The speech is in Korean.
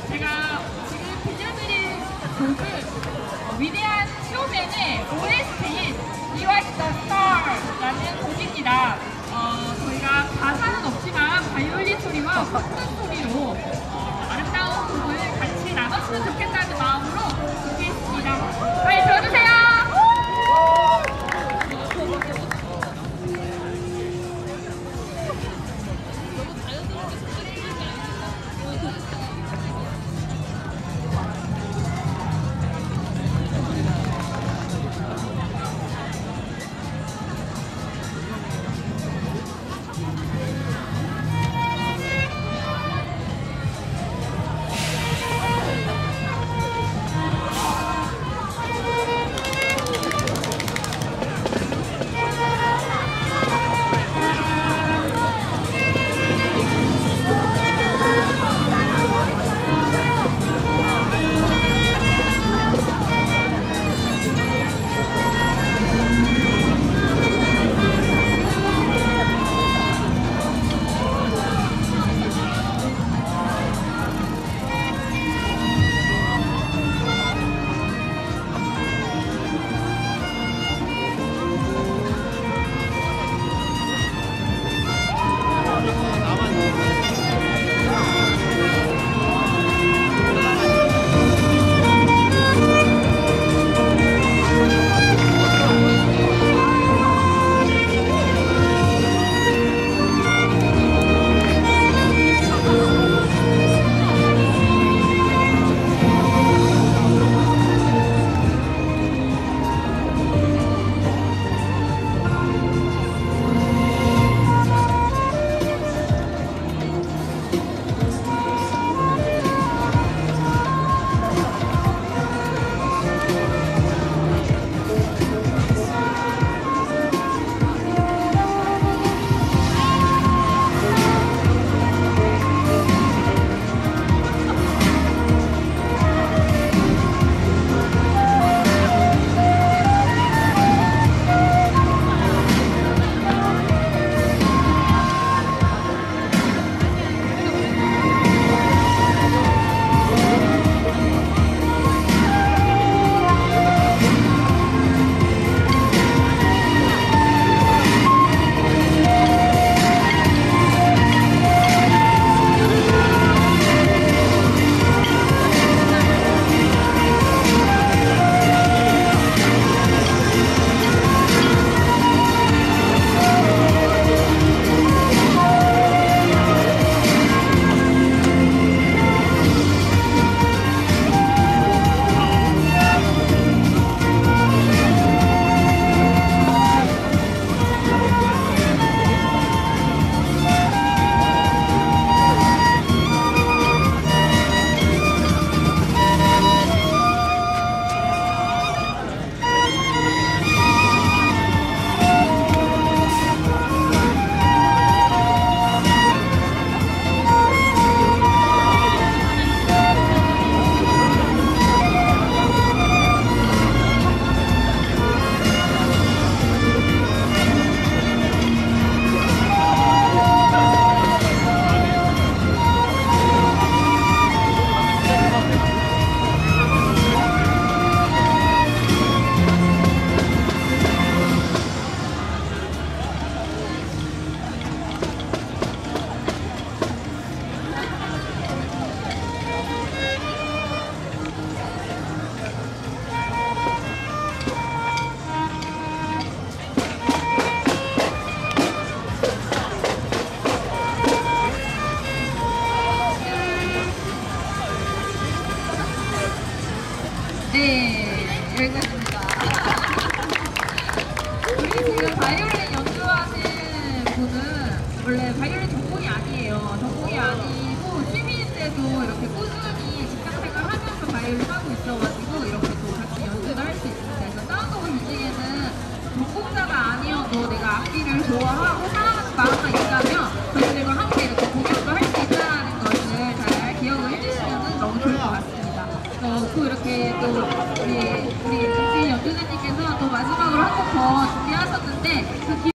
제가 지금 들려드릴 곡은 위대한 쇼맨의 OST인 You Are the Star라는 곡입니다. 저희가 가사는 없지만 바이올린 소리와 섞는 소리로 아름다운 곡을 같이 나눴으면 좋겠다는 마음으로 준비했습니다. 빨리 들어주세요. 네, 여기까지입니다. 우리 지금 바이올린 연주하는 분은 원래 바이올린 전공이 아니에요. 전공이 아니고 취미인데도 이렇게 꾸준히 직장생활하면서 바이올린 하고 있어가지고 이렇게 또 같이 연주도 할 수 있습니다. 그래서 사운드 오브 뮤직에는 전공자가 아니어도 내가 악기를 좋아하고 사랑하는 마음만 있다면 저희들과 함께 이렇게 공연도 할 수 있다는 것을 잘 기억을 해주시면 너무 좋을 것 같습니다. 또 이렇게 또 우리 연주자님께서 또 마지막으로 한 곡 더 준비하셨는데 그